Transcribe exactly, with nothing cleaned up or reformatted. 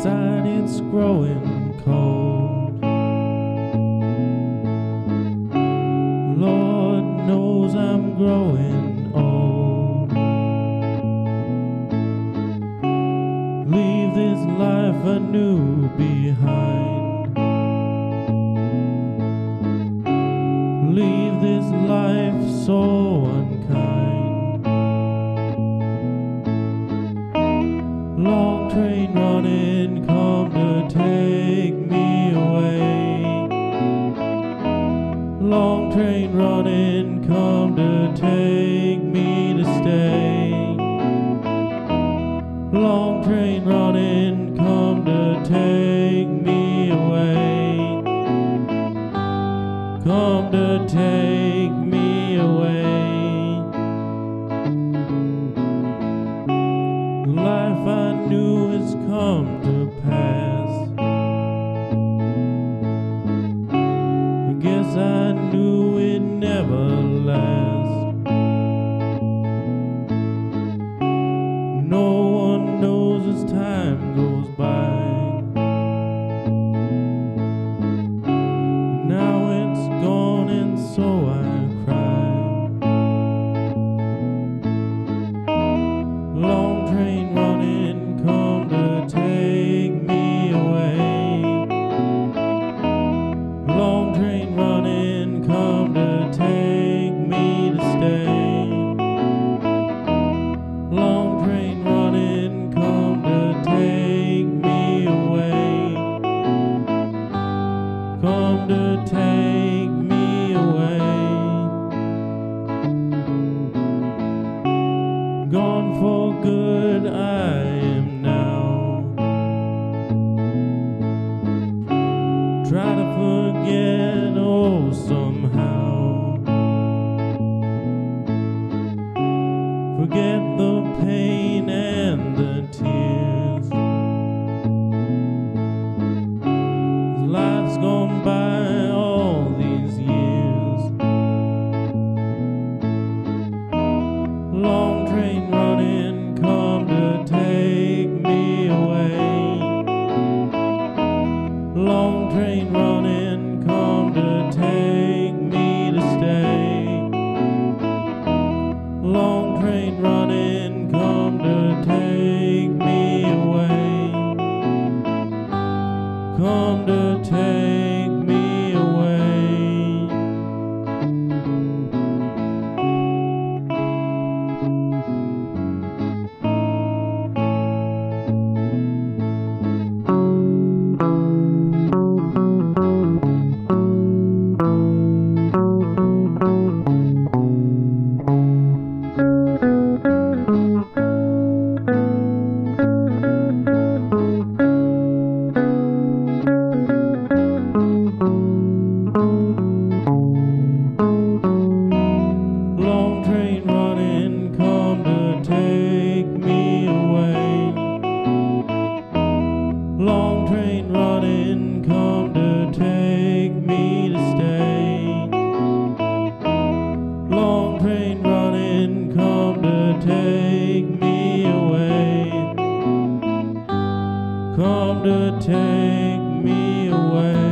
Outside it's growing cold. Lord knows I'm growing old. Leave this life anew behind. Leave this life so unkind. Long train running, come to take me away. Long train running, come to take me to stay. Long train running, come to take me away. Come to take me away. The life I knew has come to pass. I guess I knew it'd never last. No one knows as time goes by. Now it's gone and so I cry. Long train running, come to take me away. Long train running, come to take me to stay. Long train running, come to take me away. Come to take me away. Gone for good I am now. Try to forget, oh somehow. Forget the pain and the tears. Life's gone by all these years. Long train running, come to take me away. Long train running, come to take me to stay. Long train running, come to take me away. Come to take me away. Long train running, come to take me away. Long train running, come to take me to stay. Long train running, come to take me away. Come to take me away.